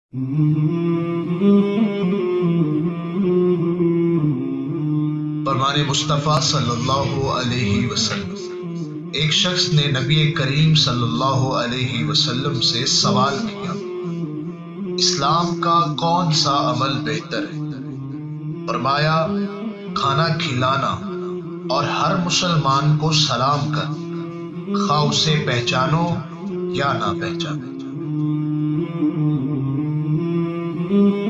फरमाने मुस्तफ़ा सल्लल्लाहु अलैहि वसल्लम, एक शख्स ने नबी करीम सल्लल्लाहु अलैहि वसल्लम से सवाल किया, इस्लाम का कौन सा अमल बेहतर है? फरमाया, खाना खिलाना और हर मुसलमान को सलाम कर, खा उसे पहचानो या ना पहचानो।